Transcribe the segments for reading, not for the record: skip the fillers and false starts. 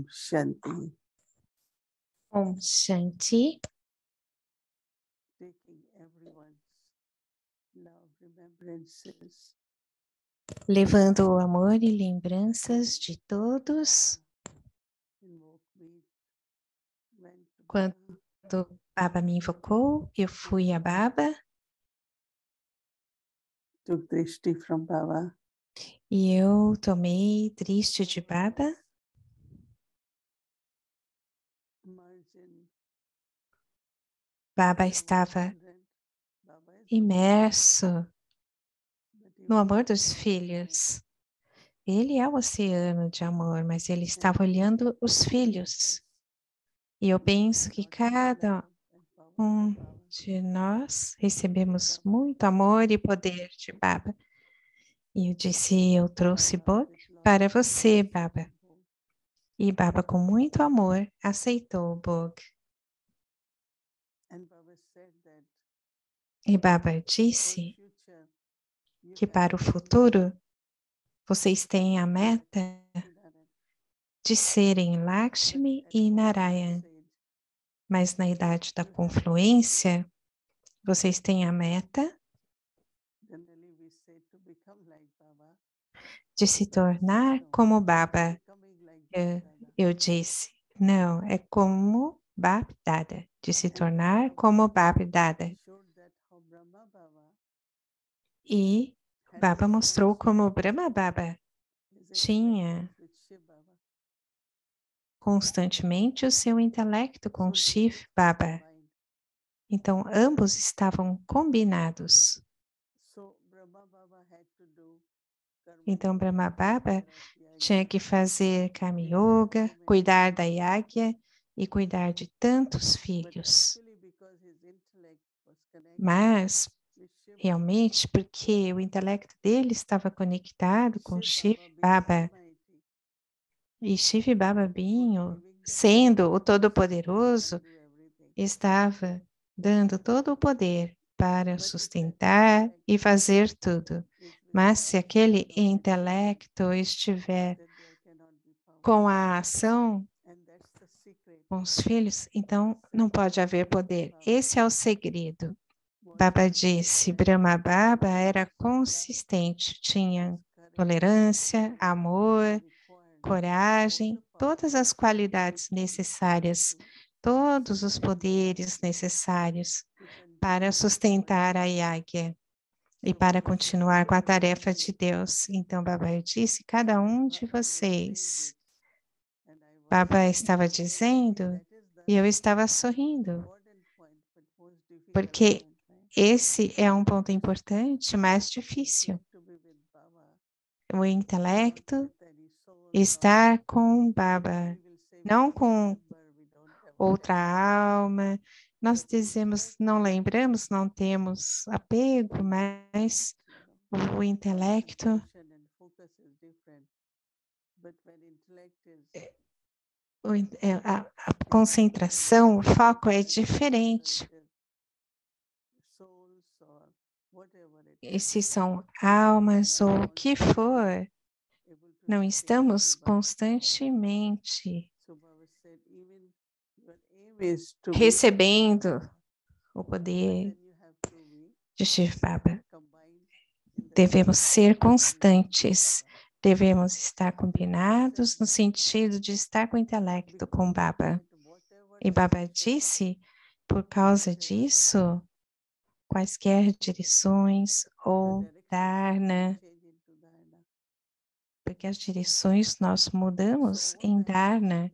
Om Shanti. Om Shanti. Taking everyone's love remembrances. Levando o amor e lembranças de todos. Quando Baba me invocou, eu fui a Baba. Took Drishti from Baba. E eu tomei Drishti de Baba. Baba estava imerso no amor dos filhos. Ele é o oceano de amor, mas ele estava olhando os filhos. E eu penso que cada um de nós recebemos muito amor e poder de Baba. E eu disse, eu trouxe Bog para você, Baba. E Baba, com muito amor, aceitou o Bog. E Baba disse que para o futuro, vocês têm a meta de serem Lakshmi e Narayan. Mas na idade da confluência, vocês têm a meta de se tornar como Baba. Eu disse, não, é como Baba Dada, de se tornar como Baba Dada. E Baba mostrou como Brahma Baba tinha constantemente o seu intelecto com Shiv Baba. Então, ambos estavam combinados. Então, Brahma Baba tinha que fazer Karma Yoga, cuidar da Yagya e cuidar de tantos filhos. Mas, realmente, porque o intelecto dele estava conectado com Shiv Baba, e Shiv Baba Binho, sendo o Todo-Poderoso, estava dando todo o poder para sustentar e fazer tudo. Mas se aquele intelecto estiver com a ação, com os filhos, então não pode haver poder. Esse é o segredo. Baba disse, Brahma Baba era consistente, tinha tolerância, amor, coragem, todas as qualidades necessárias, todos os poderes necessários para sustentar a Yagya e para continuar com a tarefa de Deus. Então, Baba disse, cada um de vocês. Baba estava dizendo e eu estava sorrindo, porque esse é um ponto importante, mas difícil. O intelecto estar com Baba, não com outra alma. Nós dizemos, não lembramos, não temos apego, mas o intelecto a concentração, o foco é diferente. E se são almas ou o que for, não estamos constantemente recebendo o poder de Shiv Baba. Devemos ser constantes, devemos estar combinados no sentido de estar com o intelecto com Baba. E Baba disse, por causa disso, quaisquer direções ou Dharna, porque as direções nós mudamos em Dharna.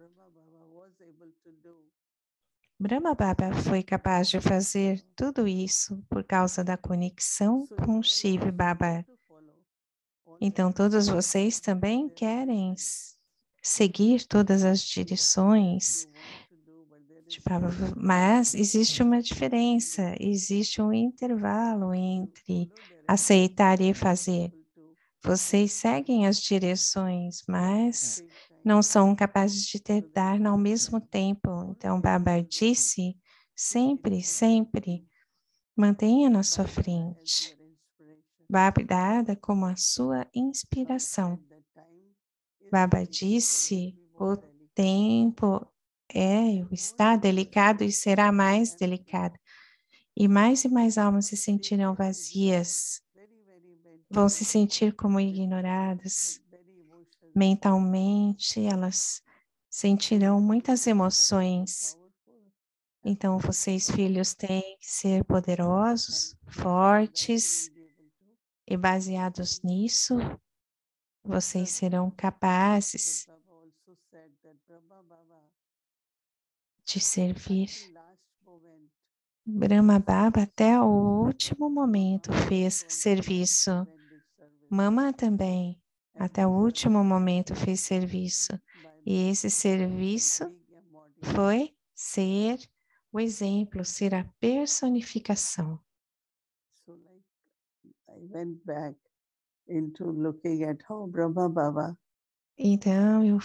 Brahma Baba foi capaz de fazer tudo isso por causa da conexão com Shiv Baba. Então, todos vocês também querem seguir todas as direções de Baba, mas existe uma diferença, existe um intervalo entre aceitar e fazer. Vocês seguem as direções, mas não são capazes de ter Dharna ao mesmo tempo. Então, Baba disse, sempre, sempre, mantenha na sua frente. Baba Dada como a sua inspiração. Baba disse, o tempo está delicado e será mais delicado. E mais almas se sentirão vazias, vão se sentir como ignoradas. Mentalmente, elas sentirão muitas emoções. Então, vocês, filhos, têm que ser poderosos, fortes, e baseados nisso, vocês serão capazes de servir. Brahma Baba até o último momento fez serviço. Mama também, até o último momento fez serviço. E esse serviço foi ser o exemplo, ser a personificação. Então eu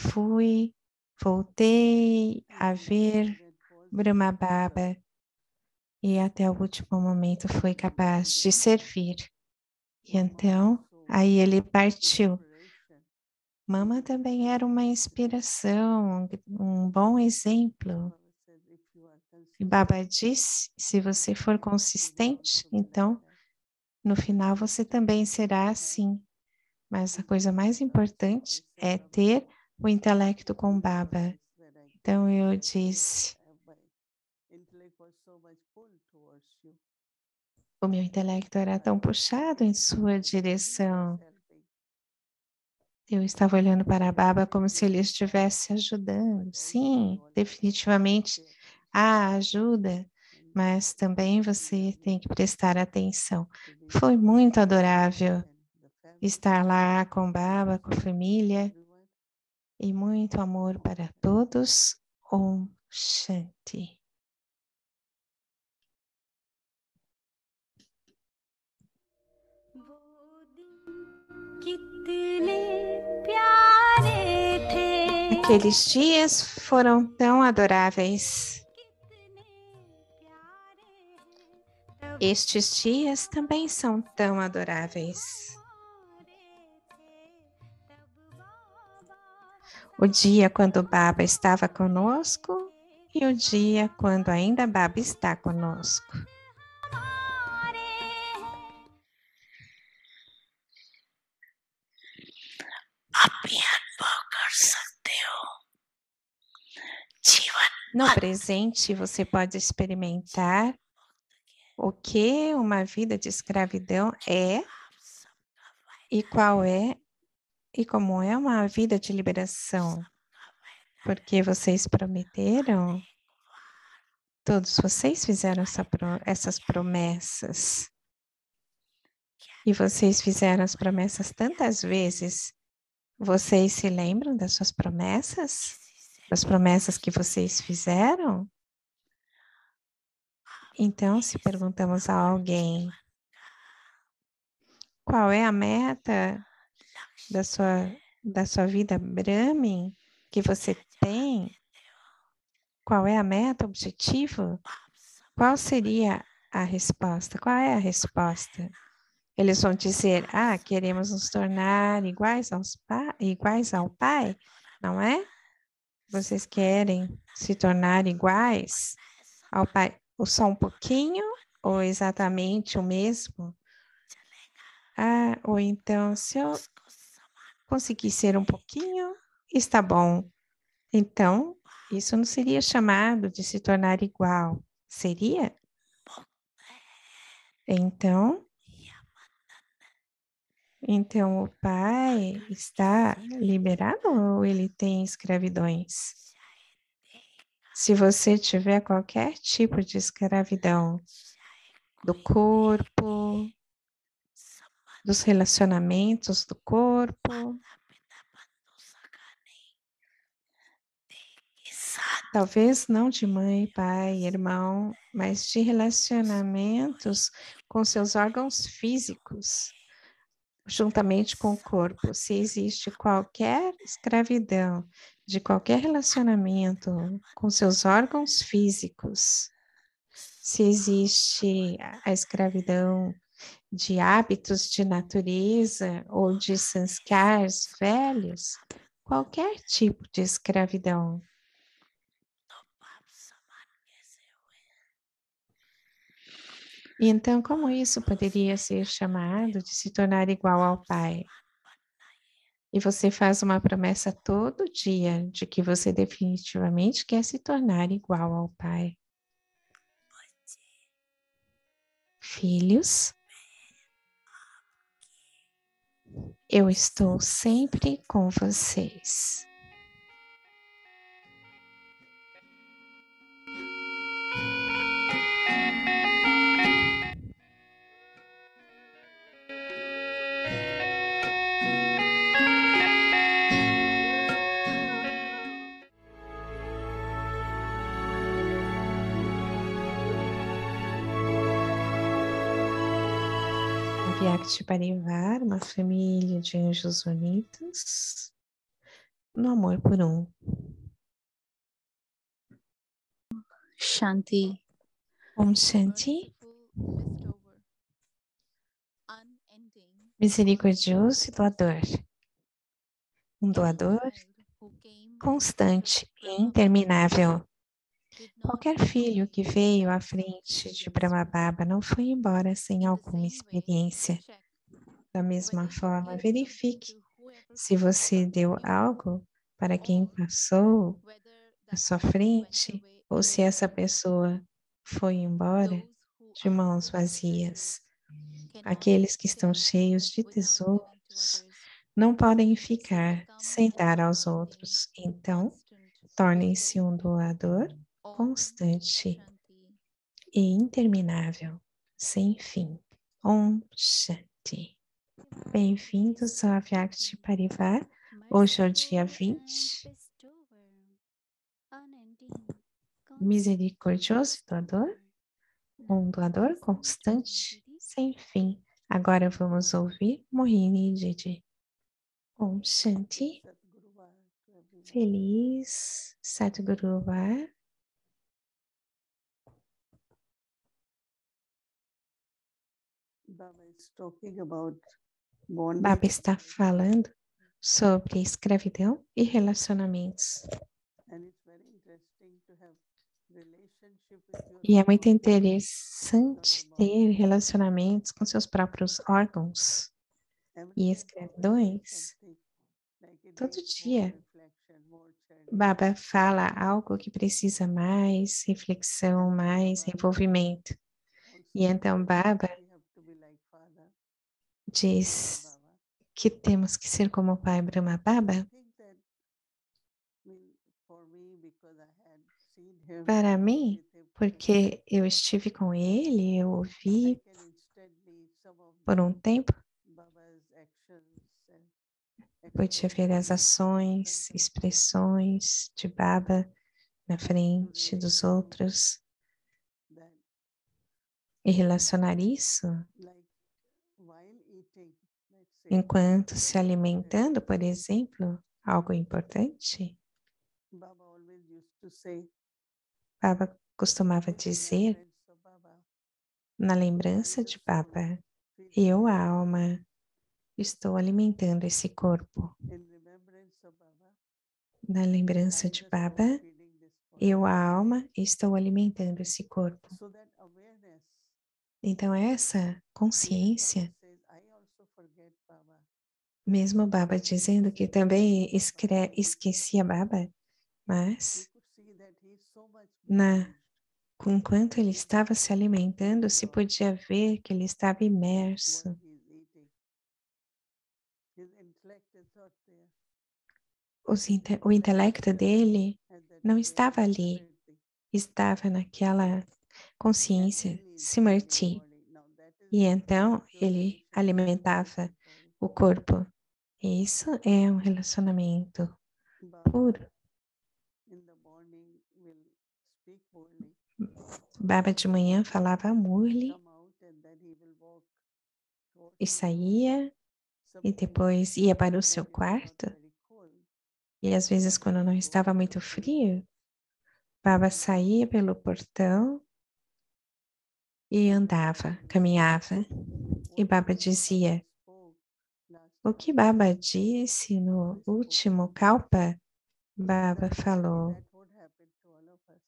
voltei a ver Brahma Baba e até o último momento foi capaz de servir. E então, aí ele partiu. Mama também era uma inspiração, um bom exemplo. E Baba disse, se você for consistente, então, no final você também será assim. Mas a coisa mais importante é ter o intelecto com Baba. Então eu disse, o meu intelecto era tão puxado em sua direção. Eu estava olhando para a Baba como se ele estivesse ajudando. Sim, definitivamente há ajuda, mas também você tem que prestar atenção. Foi muito adorável estar lá com Baba, com a família, e muito amor para todos. Om Shanti. Aqueles dias foram tão adoráveis. Estes dias também são tão adoráveis. O dia quando Baba estava conosco e o dia quando ainda Baba está conosco. No presente, você pode experimentar o que uma vida de escravidão é e qual é e como é uma vida de liberação. Porque vocês prometeram, todos vocês fizeram essas promessas. E vocês fizeram as promessas tantas vezes. Vocês se lembram das suas promessas? Das promessas que vocês fizeram? Então, se perguntamos a alguém, qual é a meta da sua vida Brahmin que você tem? Qual é a meta, objetivo? Qual seria a resposta? Qual é a resposta? Eles vão dizer, queremos nos tornar iguais ao Pai, não é? Vocês querem se tornar iguais ao Pai, ou só um pouquinho, ou exatamente o mesmo? Ou então, se eu conseguir ser um pouquinho, está bom. Então, isso não seria chamado de se tornar igual, seria? Então o Pai está liberado ou ele tem escravidões? Se você tiver qualquer tipo de escravidão do corpo, dos relacionamentos do corpo, talvez não de mãe, pai, irmão, mas de relacionamentos com seus órgãos físicos, juntamente com o corpo. Se existe qualquer escravidão de qualquer relacionamento com seus órgãos físicos, se existe a escravidão de hábitos de natureza ou de sanskars velhos, qualquer tipo de escravidão. E então, como isso poderia ser chamado de se tornar igual ao Pai? E você faz uma promessa todo dia de que você definitivamente quer se tornar igual ao Pai. Filhos, eu estou sempre com vocês. Avyakti Parivar, uma família de anjos unidos, no amor por um. Shanti. Om Shanti, misericordioso e doador. Um doador constante e interminável. Qualquer filho que veio à frente de Brahma Baba não foi embora sem alguma experiência. Da mesma forma, verifique se você deu algo para quem passou à sua frente ou se essa pessoa foi embora de mãos vazias. Aqueles que estão cheios de tesouros não podem ficar sem dar aos outros. Então, tornem-se um doador constante e interminável, sem fim. Om Shanti. Bem-vindos ao Avyakti Parivar. Hoje é o dia 20. Misericordioso e doador. Um doador constante, sem fim. Agora vamos ouvir Mohini Didi. Om Shanti. Feliz Satguru Var. Baba está falando sobre escravidão e relacionamentos. E é muito interessante ter relacionamentos com seus próprios órgãos e escravidões. Todo dia, Baba fala algo que precisa mais reflexão, mais envolvimento. E então Baba diz que temos que ser como o pai Brahma Baba. Para mim, porque eu estive com ele, eu ouvi por um tempo, pude ver as ações, expressões de Baba na frente dos outros e relacionar isso enquanto se alimentando, por exemplo, algo importante. Baba costumava dizer, na lembrança de Baba, eu, a alma, estou alimentando esse corpo. Na lembrança de Baba, eu, a alma, estou alimentando esse corpo. Então, essa consciência, mesmo Baba dizendo que também esquecia Baba, mas enquanto ele estava se alimentando, se podia ver que ele estava imerso. O intelecto dele não estava ali, estava naquela consciência Simarti. E então ele alimentava o corpo. E isso é um relacionamento puro. Baba de manhã falava a Murli e saía e depois ia para o seu quarto. E às vezes, quando não estava muito frio, Baba saía pelo portão e andava, caminhava. E Baba dizia, O que Baba disse no último Kalpa, Baba falou, That would happen to all of us.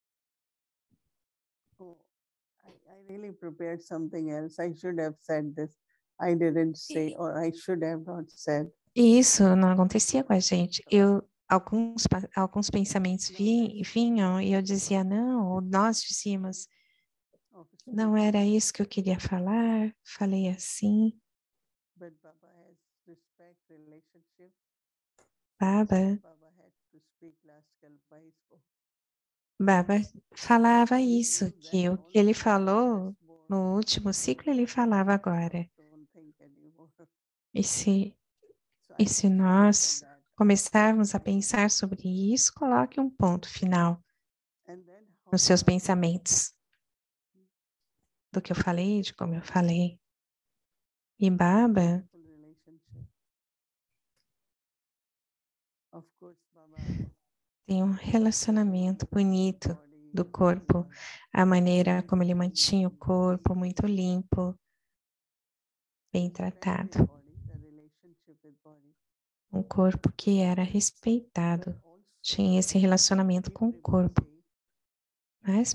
Oh, I really prepared something else. I should have said this. I didn't say, or I should have not said. e isso não acontecia com a gente. Alguns pensamentos vinham e eu dizia não, ou nós dizíamos, não era isso que eu queria falar, falei assim. But Baba has respect relationship. Baba Baba had to speak last Kalpa he spoke. Baba falava isso, que o que ele falou no último ciclo, ele falava agora. Don't think anymore. E se, So I e se just wanted nós that. começarmos a pensar sobre isso, coloque um ponto final And then how nos seus Baba- pensamentos, do que eu falei, de como eu falei. E Baba Full relationship. Of course, Baba tem um relacionamento bonito body, do corpo, a maneira como ele mantinha o corpo muito limpo, bem tratado. body, the relationship with body. Um corpo que era respeitado, tinha esse relacionamento com o corpo, mas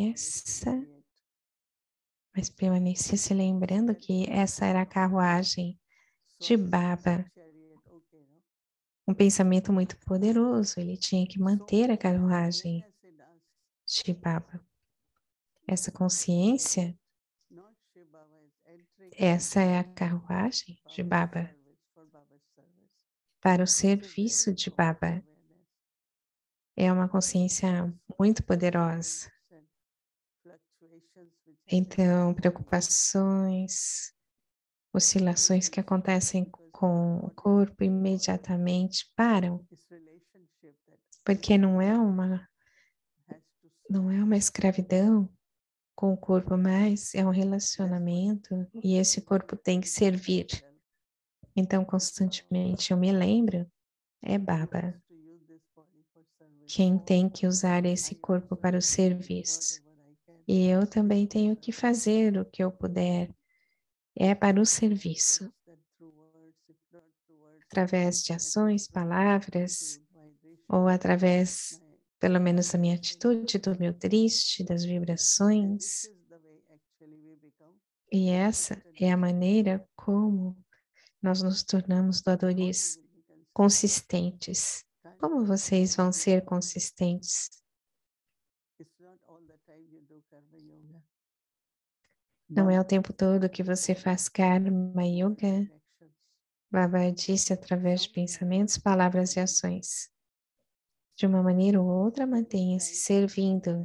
permanecia se lembrando que essa era a carruagem de Baba, um pensamento muito poderoso, ele tinha que manter a carruagem de Baba. Essa consciência, essa é a carruagem de Baba, para o serviço de Baba. É uma consciência muito poderosa. Então, preocupações, oscilações que acontecem com o corpo imediatamente param, porque não é uma escravidão com o corpo, mas é um relacionamento e esse corpo tem que servir. Então, constantemente eu me lembro, é Baba quem tem que usar esse corpo para o serviço. E eu também tenho que fazer o que eu puder, é para o serviço, através de ações, palavras, ou através, pelo menos, da minha atitude, do meu triste, das vibrações. E essa é a maneira como nós nos tornamos doadores consistentes. Como vocês vão ser consistentes? Não é o tempo todo que você faz Karma Yoga. Baba disse através de pensamentos, palavras e ações. De uma maneira ou outra, mantenha-se servindo.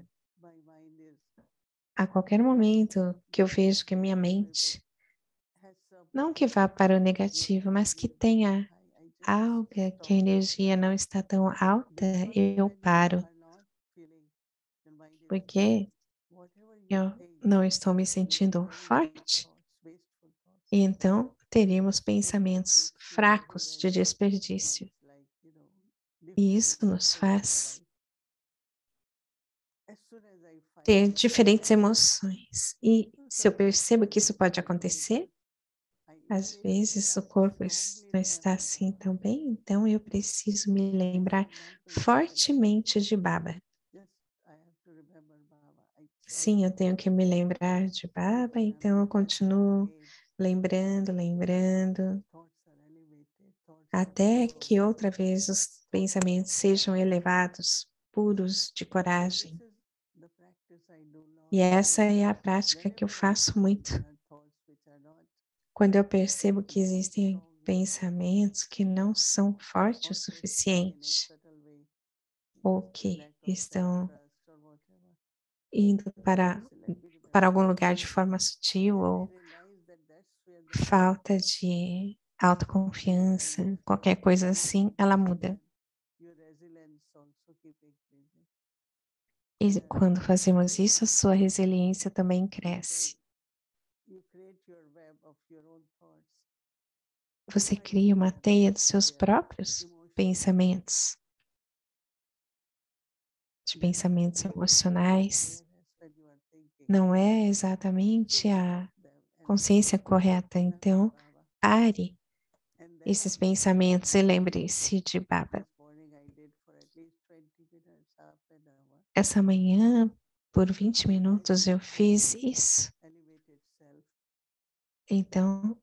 A qualquer momento que eu vejo que a minha mente, não que vá para o negativo, mas que tenha algo que a energia não está tão alta, eu paro. Porque eu não estou me sentindo forte. E então teríamos pensamentos fracos de desperdício. E isso nos faz ter diferentes emoções. E se eu percebo que isso pode acontecer, às vezes o corpo não está assim tão bem, então eu preciso me lembrar fortemente de Baba. Sim, eu tenho que me lembrar de Baba, então eu continuo lembrando, até que outra vez os pensamentos sejam elevados, puros de coragem. E essa é a prática que eu faço muito. Quando eu percebo que existem pensamentos que não são fortes o suficiente, ou que estão indo para algum lugar de forma sutil, ou falta de autoconfiança, qualquer coisa assim, ela muda. E quando fazemos isso, a sua resiliência também cresce. Você cria uma teia dos seus próprios pensamentos, de pensamentos emocionais. Não é exatamente a consciência correta. Então, pare esses pensamentos e lembre-se de Baba. Essa manhã, por 20 minutos, eu fiz isso. Então,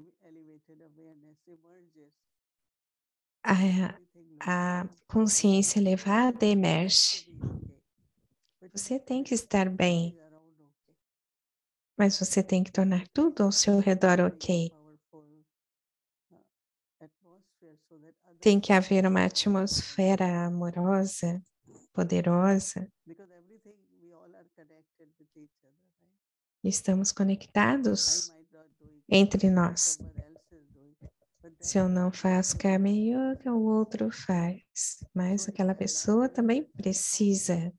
a consciência elevada emerge. Você tem que estar bem, mas você tem que tornar tudo ao seu redor ok. Tem que haver uma atmosfera amorosa, poderosa. Estamos conectados entre nós. Se eu não faço Karma Yoga, o outro faz. Mas aquela pessoa também precisa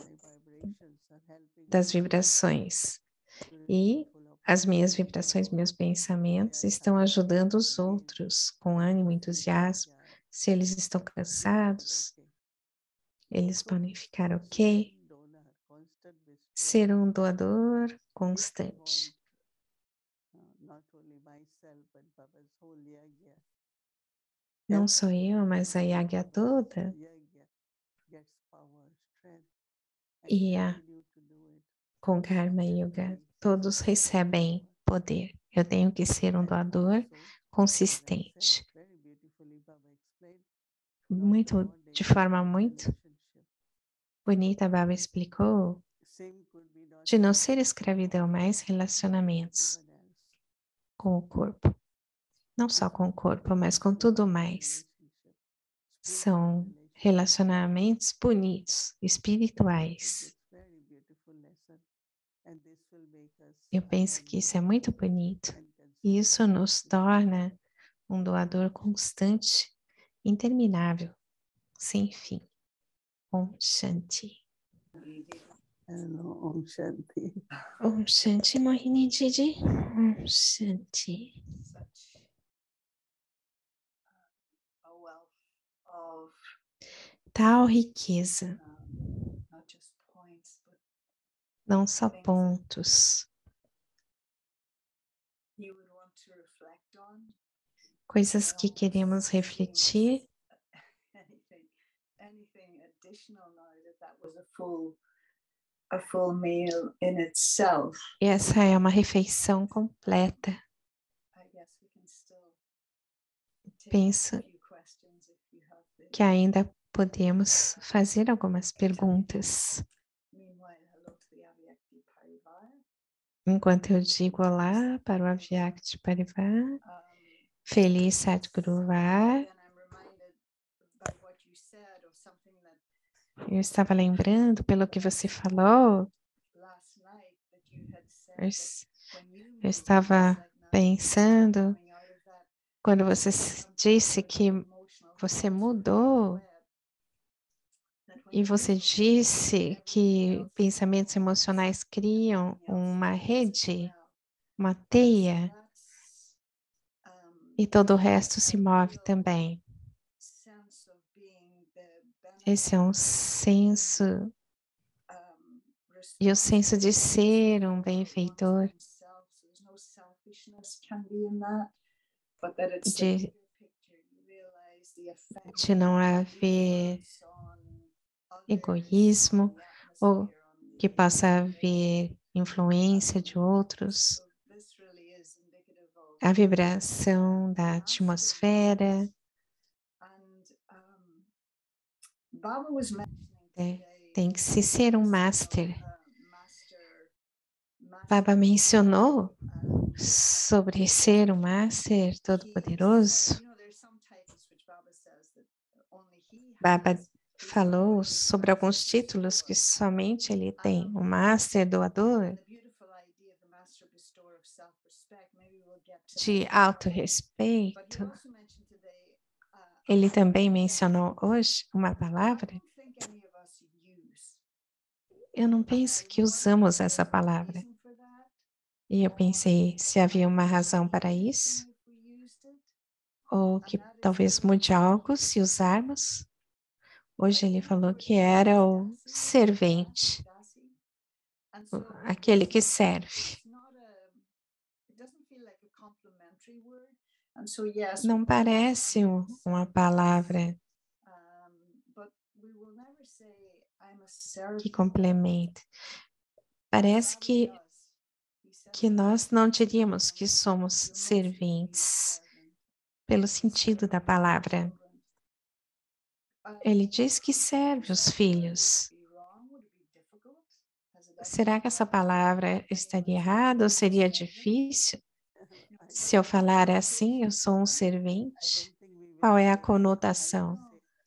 das vibrações. E as minhas vibrações, meus pensamentos estão ajudando os outros com ânimo, entusiasmo. Se eles estão cansados, eles podem ficar ok. Ser um doador constante. Não sou eu, mas a Yagya toda. E com Karma Yoga, todos recebem poder. Eu tenho que ser um doador consistente. De forma muito bonita, Baba explicou, de não ser escravidão, mas relacionamentos com o corpo. Não só com o corpo, mas com tudo mais. São relacionamentos bonitos, espirituais. Eu penso que isso é muito bonito. E isso nos torna um doador constante, interminável, sem fim. Om Shanti. Om Shanti. Om Shanti, Mohini Didi. Om Shanti. Tal riqueza. Não só pontos. Coisas que queremos refletir. E essa é uma refeição completa. Penso que ainda podemos fazer algumas perguntas. Enquanto eu digo olá para o Avyakti Parivar, feliz Sadhguru Var. Eu estava lembrando, pelo que você falou, eu estava pensando, quando você disse que você mudou, e você disse que pensamentos emocionais criam uma rede, uma teia, e todo o resto se move também. Esse é um senso, e o senso de ser um benfeitor, de não haver egoísmo, ou que possa haver influência de outros, a vibração da atmosfera. Tem que se ser um master. Baba mencionou sobre ser um master todo-poderoso. Baba falou sobre alguns títulos que somente ele tem. O master doador de autorrespeito. Ele também mencionou hoje uma palavra. Eu não penso que usamos essa palavra. E eu pensei se havia uma razão para isso, ou que talvez mude algo se usarmos. Hoje ele falou que era o servente, aquele que serve. Não parece uma palavra que complementa. Parece que nós não diríamos que somos serventes pelo sentido da palavra. Ele diz que serve os filhos. Será que essa palavra estaria errada ou seria difícil? Se eu falar assim, eu sou um servente, qual é a conotação?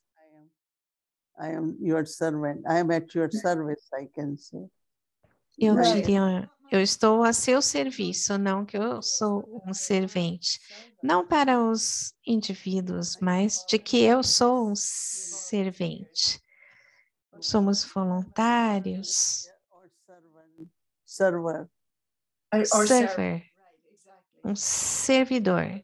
I am your servant. I am at your service, I can say. Eu diria, eu estou a seu serviço, não que eu sou um servente. Não para os indivíduos, mas de que eu sou um servente. Somos voluntários. Server. Server. Um servidor.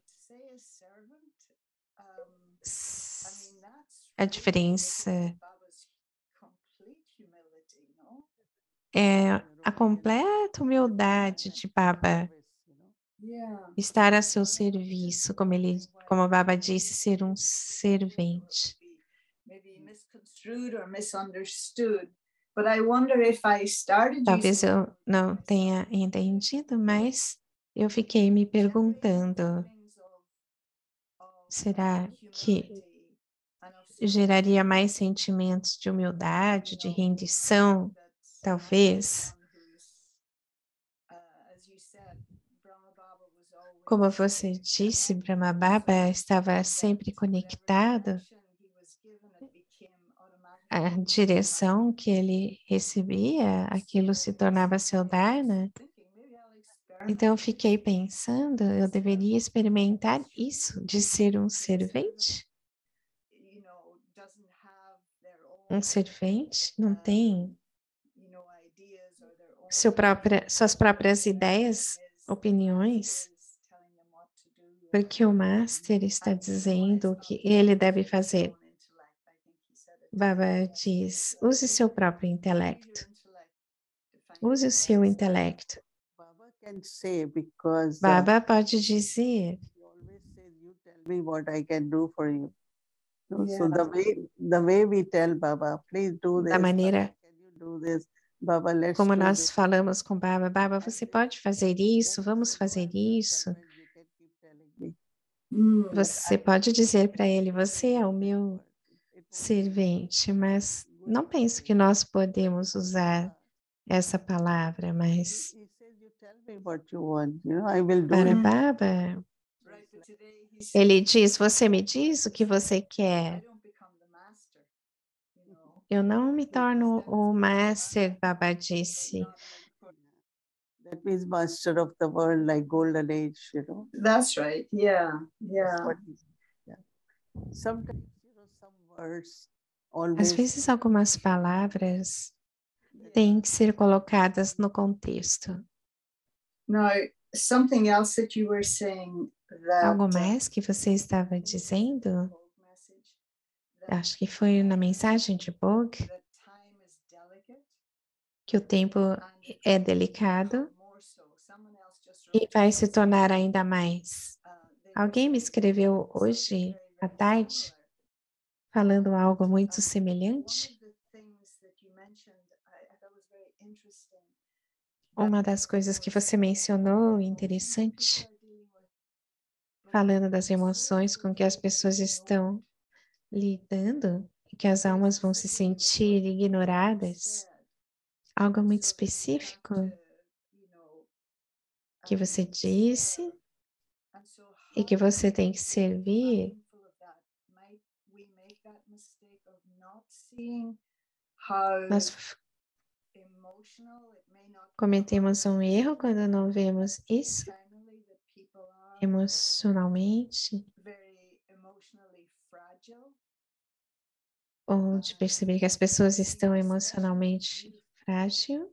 A diferença é a completa humildade de Baba. Estar a seu serviço, como a Baba disse, ser um servente. Talvez eu não tenha entendido, mas eu fiquei me perguntando, será que geraria mais sentimentos de humildade, de rendição, talvez? Como você disse, Brahma Baba estava sempre conectado. A direção que ele recebia, aquilo se tornava seu dharma. Então eu fiquei pensando, eu deveria experimentar isso, de ser um servente? Um servente não tem suas próprias ideias, opiniões, porque o Master está dizendo o que ele deve fazer. Baba diz, use seu próprio intelecto. Use o seu intelecto. Baba pode dizer, So the way we tell Baba, please do this. Da maneira do this. Baba, let's como do nós this. falamos com Baba, Baba, você pode fazer isso, vamos fazer isso. Você pode dizer para ele, você é o meu servente, mas não penso que nós podemos usar essa palavra, mas para Baba, ele diz, você me diz o que você quer. Eu não me torno o Master, Baba disse. That means master of the world, like golden age, That's right. Yeah, yeah. Sometimes, some words Às vezes algumas palavras têm que ser colocadas no contexto. Now, something else that you were saying that, Algo mais que você estava dizendo? Acho que foi na mensagem de Bog, que o tempo é delicado e vai se tornar ainda mais. Alguém me escreveu hoje à tarde falando algo muito semelhante. Uma das coisas que você mencionou, interessante, falando das emoções com que as pessoas estão lidando, e que as almas vão se sentir ignoradas. Algo muito específico que você disse e que você tem que servir. Nós cometemos um erro quando não vemos isso emocionalmente, ou de perceber que as pessoas estão emocionalmente frágeis.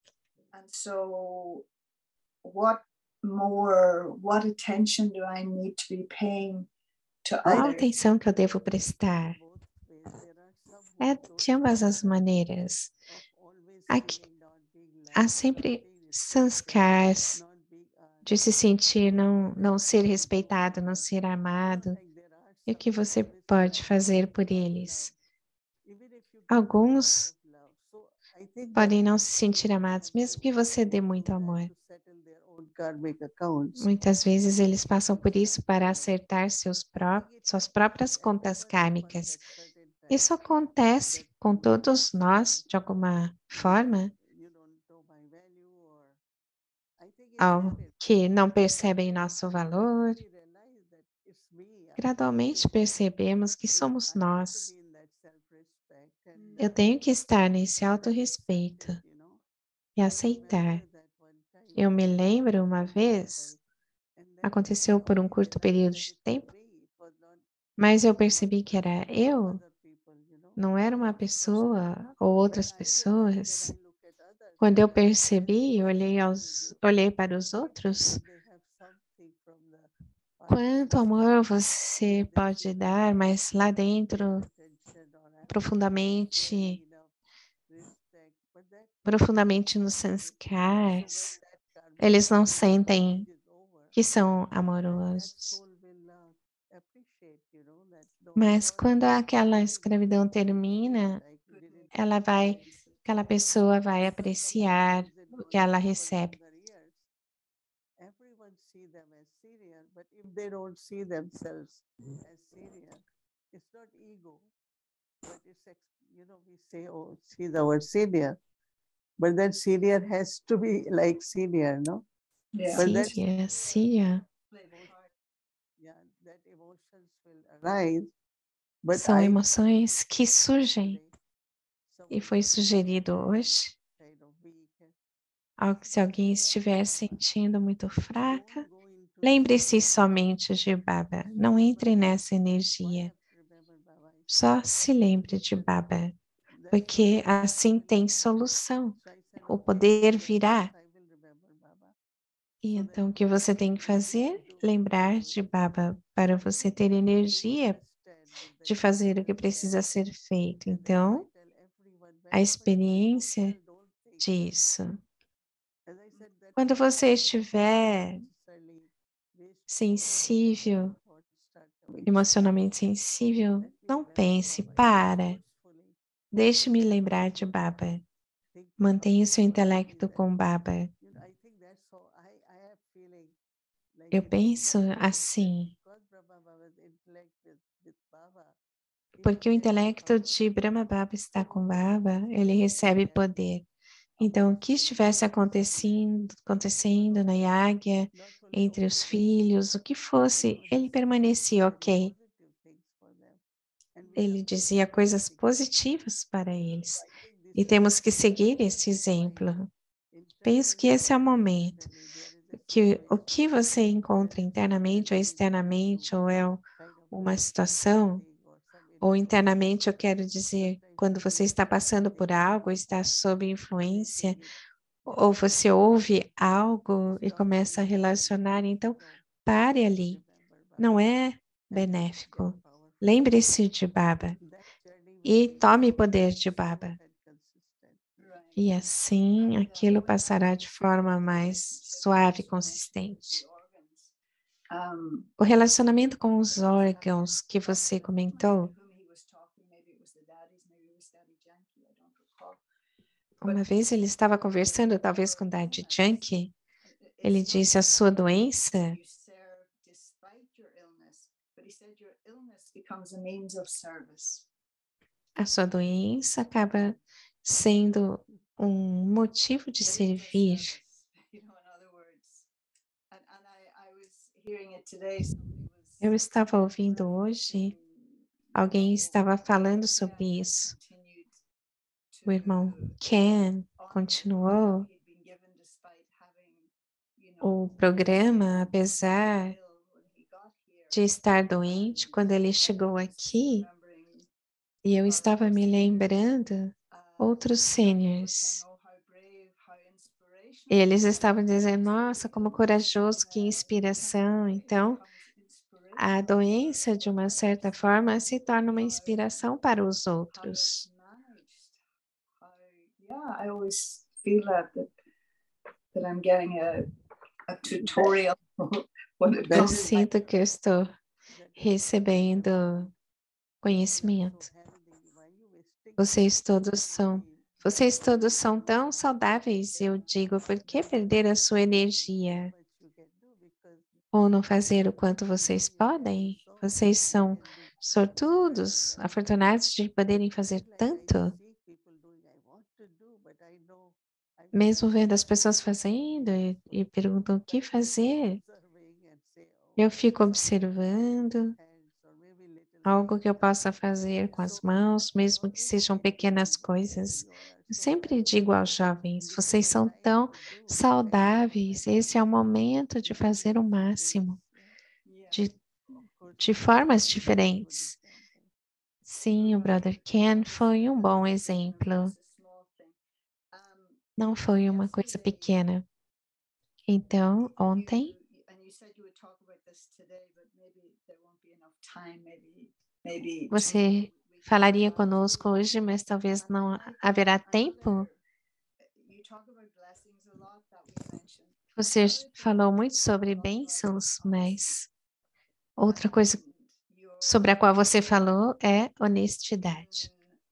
What attention do I need to be paying to Qual a others? atenção que eu devo prestar? É de ambas as maneiras. Há sempre sanskars de se sentir não ser respeitado, não ser amado. E o que você pode fazer por eles? Alguns podem não se sentir amados, mesmo que você dê muito amor. Muitas vezes eles passam por isso para acertar suas próprias contas kármicas. Isso acontece com todos nós, de alguma forma, ao que não percebem nosso valor. Gradualmente percebemos que somos nós. Eu tenho que estar nesse autorrespeito e aceitar. Eu me lembro uma vez, aconteceu por um curto período de tempo, mas eu percebi que era eu, não era uma pessoa ou outras pessoas. Quando eu percebi, olhei para os outros, quanto amor você pode dar, mas lá dentro, profundamente nos sanskars, eles não sentem que são amorosos. Mas quando aquela escravidão termina, aquela pessoa vai apreciar o que ela recebe. She's our senior, but that senior has to be like senior, no? Cia. Yeah, that emotions will arise. But São emoções que surgem. E foi sugerido hoje, se alguém estiver sentindo muito fraca, lembre-se somente de Baba. Não entre nessa energia. Só se lembre de Baba, porque assim tem solução. O poder virá. E então o que você tem que fazer? Lembrar de Baba para você ter energia de fazer o que precisa ser feito. Então, a experiência disso. Quando você estiver sensível, emocionalmente sensível, não pense, para. Deixe-me lembrar de Baba. Mantenha o seu intelecto com Baba. Eu penso assim, porque o intelecto de Brahma Baba está com Baba, ele recebe poder. Então, o que estivesse acontecendo na Yagya, entre os filhos, o que fosse, ele permanecia ok. Ele dizia coisas positivas para eles. E temos que seguir esse exemplo. Penso que esse é o momento. Que o que você encontra internamente ou externamente, ou é uma situação, ou internamente eu quero dizer, quando você está passando por algo, está sob influência, ou você ouve algo e começa a relacionar, então pare ali. Não é benéfico. Lembre-se de Baba e tome poder de Baba. E assim aquilo passará de forma mais suave e consistente. O relacionamento com os órgãos que você comentou, uma vez ele estava conversando, talvez com Daddy Junkie, ele disse, a sua doença acaba sendo um motivo de servir. Eu estava ouvindo hoje, alguém estava falando sobre isso. O irmão Ken continuou o programa, apesar de estar doente, quando ele chegou aqui, e eu estava me lembrando outros seniors. Eles estavam dizendo, nossa, como corajoso, que inspiração. Então, a doença, de uma certa forma, se torna uma inspiração para os outros. I always feel that I'm getting a tutorial when it Eu comes. sinto que eu estou recebendo conhecimento. Vocês todos são tão saudáveis, eu digo, por que perder a sua energia? Ou não fazer o quanto vocês podem? Vocês são sortudos, afortunados de poderem fazer tanto. Mesmo vendo as pessoas fazendo e perguntam o que fazer, eu fico observando algo que eu possa fazer com as mãos, mesmo que sejam pequenas coisas. Eu sempre digo aos jovens, vocês são tão saudáveis, esse é o momento de fazer o máximo, de formas diferentes. Sim, o Brother Ken foi um bom exemplo. Não foi uma coisa pequena. Então, ontem, você falaria conosco hoje, mas talvez não haverá tempo. Você falou muito sobre bênçãos, mas outra coisa sobre a qual você falou é honestidade.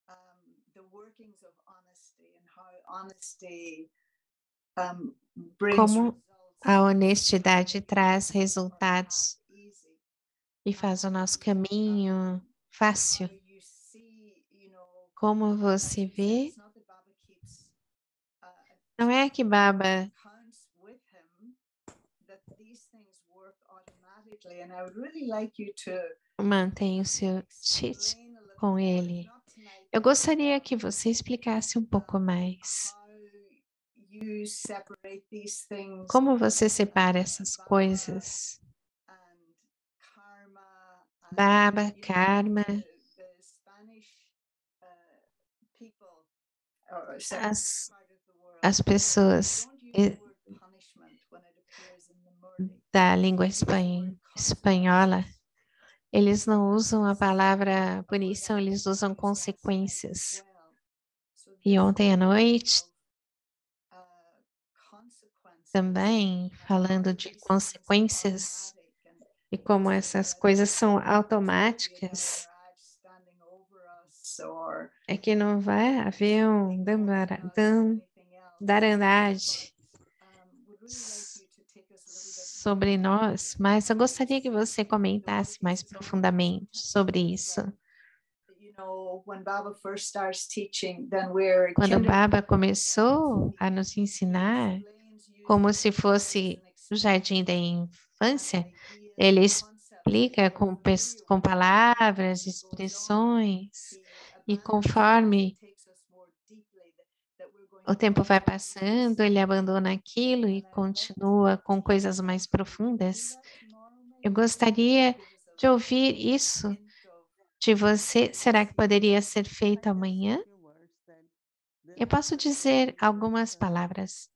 Como a honestidade traz resultados e faz o nosso caminho fácil. Como você vê, não é que Baba mantém o seu cheat com ele. Eu gostaria que você explicasse um pouco mais. Como você separa essas coisas? Baba, karma. As pessoas da língua espanhola, eles não usam a palavra punição, eles usam consequências. E ontem à noite, também falando de consequências e como essas coisas são automáticas, é que não vai haver um darandade sobre nós, mas eu gostaria que você comentasse mais profundamente sobre isso. Quando Baba começou a nos ensinar, como se fosse o jardim da infância, ele explica com palavras, expressões, e conforme o tempo vai passando, ele abandona aquilo e continua com coisas mais profundas. Eu gostaria de ouvir isso de você. Será que poderia ser feito amanhã? Eu posso dizer algumas palavras.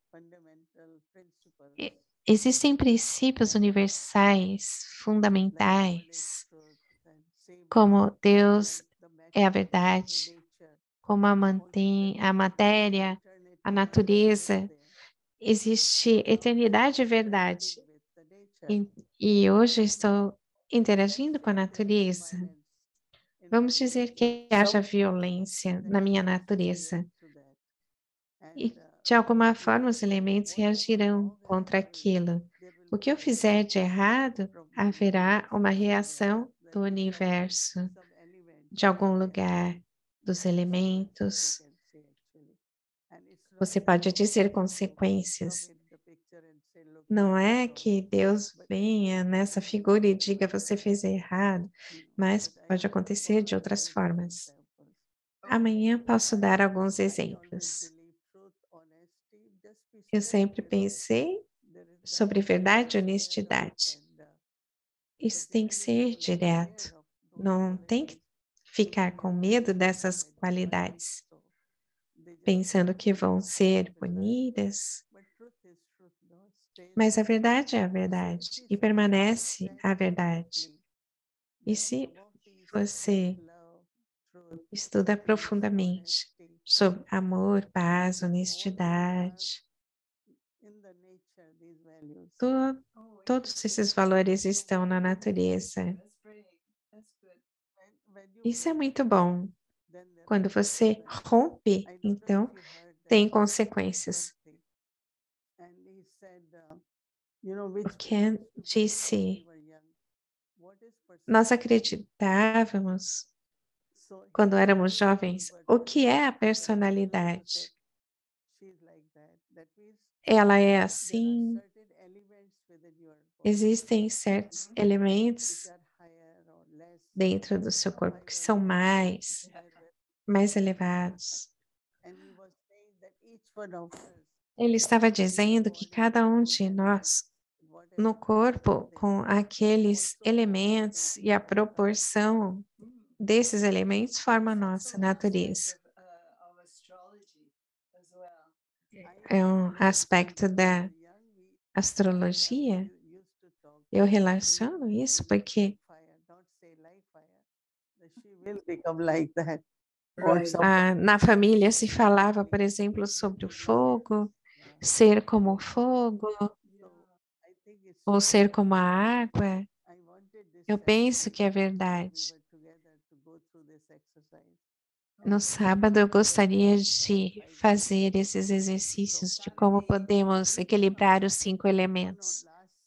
Existem princípios universais, fundamentais, como Deus é a verdade, como a matéria, a natureza, existe eternidade e verdade. E hoje estou interagindo com a natureza. Vamos dizer que haja violência na minha natureza. E, de alguma forma, os elementos reagirão contra aquilo. O que eu fizer de errado, haverá uma reação do universo, de algum lugar, dos elementos. Você pode dizer consequências. Não é que Deus venha nessa figura e diga você fez errado, mas pode acontecer de outras formas. Amanhã posso dar alguns exemplos. Eu sempre pensei sobre verdade e honestidade. Isso tem que ser direto. Não tem que ficar com medo dessas qualidades, pensando que vão ser punidas. Mas a verdade é a verdade e permanece a verdade. E se você estuda profundamente sobre amor, paz, honestidade, Todos esses valores estão na natureza. Isso é muito bom. Quando você rompe, então, tem consequências. O Ken disse, nós acreditávamos, quando éramos jovens, o que é a personalidade? Ela é assim, existem certos elementos dentro do seu corpo que são mais elevados. Ele estava dizendo que cada um de nós, no corpo, com aqueles elementos e a proporção desses elementos, forma a nossa natureza. É um aspecto da astrologia. Eu relaciono isso porque na família se falava, por exemplo, sobre o fogo, ser como o fogo, ou ser como a água. Eu penso que é verdade. No sábado eu gostaria de fazer esses exercícios de como podemos equilibrar os 5 elementos.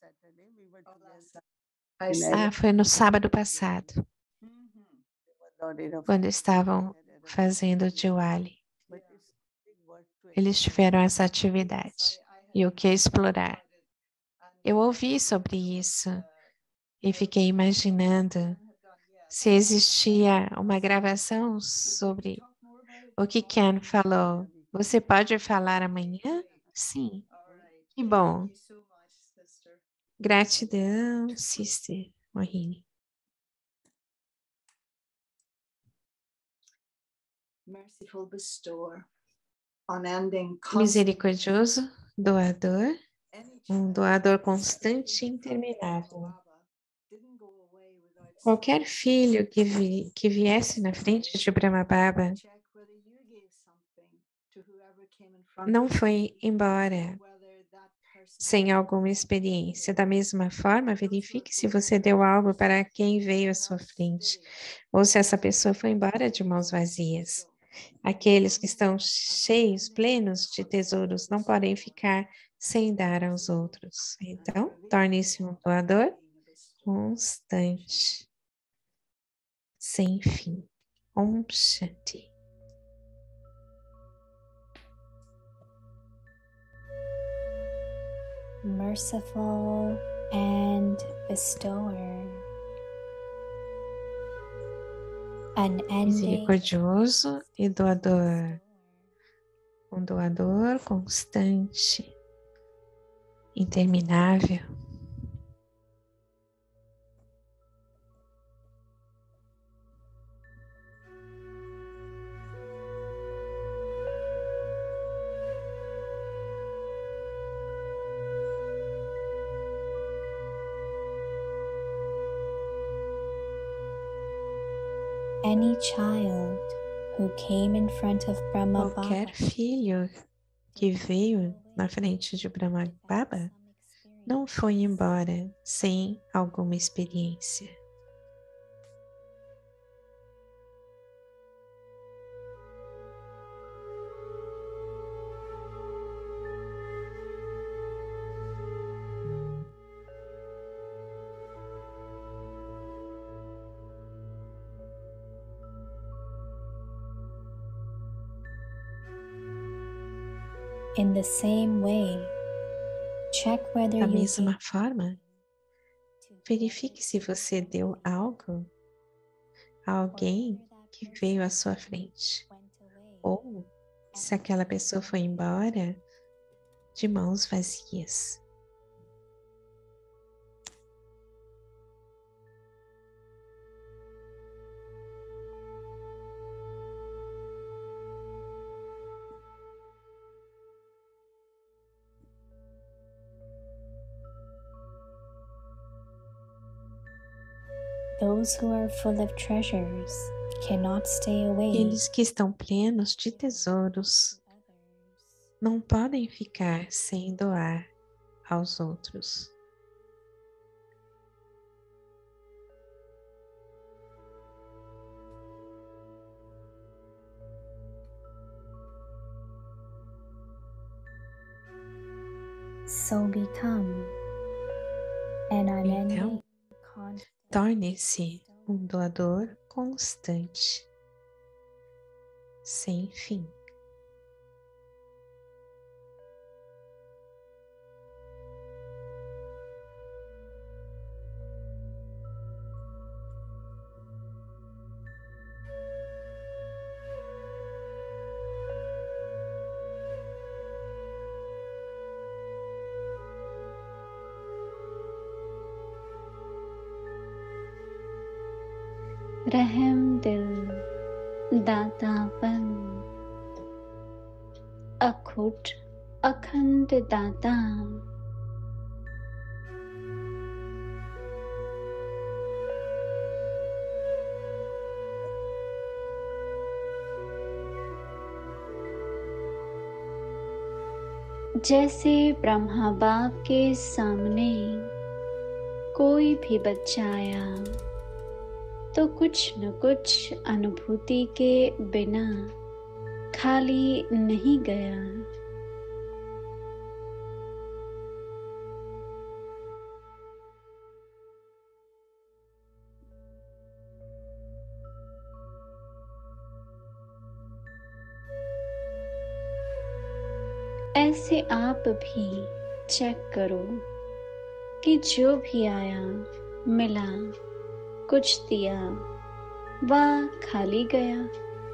Foi no sábado passado, quando estavam fazendo o Diwali. Eles tiveram essa atividade e o que explorar. Eu ouvi sobre isso e fiquei imaginando se existia uma gravação sobre o que Ken falou. Você pode falar amanhã? Sim. Que bom. Gratidão, Sister Mohini. Misericordioso, doador, um doador constante e interminável. Qualquer filho que viesse na frente de Brahma Baba não foi embora sem alguma experiência. Da mesma forma, verifique se você deu algo para quem veio à sua frente, ou se essa pessoa foi embora de mãos vazias. Aqueles que estão cheios, plenos de tesouros, não podem ficar sem dar aos outros. Então, torne-se um doador constante, sem fim. Om Shanti. Merciful and bestower. Misericordioso e doador. Um doador constante, interminável. Any child who came in front of Brahma Qualquer Baba filho que veio na frente de Brahma Baba não foi embora sem alguma experiência. in the same way, check whether Da you mesma gave forma, verifique se você deu algo a alguém que veio à sua frente, ou se aquela pessoa foi embora de mãos vazias. Those who are full of treasures cannot stay away. Aqueles que estão plenos de tesouros não podem ficar sem doar aos outros. So become an Então, unending, constant torne-se um doador constante, sem fim. रहम दिल, दातापन, अखुट अखंड दाता, जैसे ब्रह्मा बाप के सामने कोई भी बच्चा आया तो कुछ न कुछ अनुभूति के बिना खाली नहीं गया। ऐसे आप भी चेक करो कि जो भी आया मिला, कुछ दिया, वह खाली गया।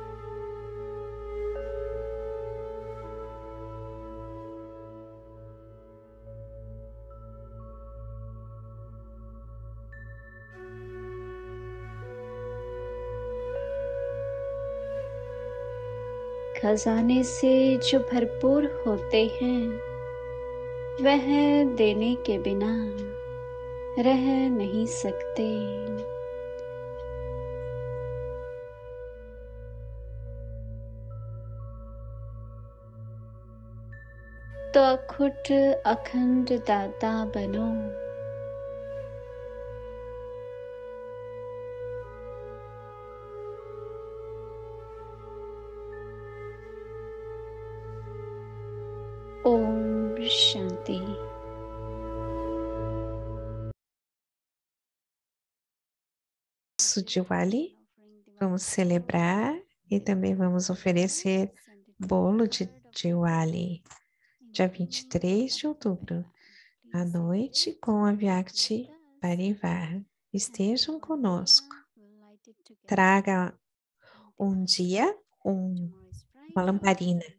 खजाने से जो भरपूर होते हैं वह देने के बिना रह नहीं सकते। तो अखुट अखंड दाता बनो। ओम Shanti. Diwali, vamos celebrar e também vamos oferecer bolo de Diwali, dia 23 de outubro, à noite, com a Vyakti Parivar. Estejam conosco. Traga um dia uma lamparina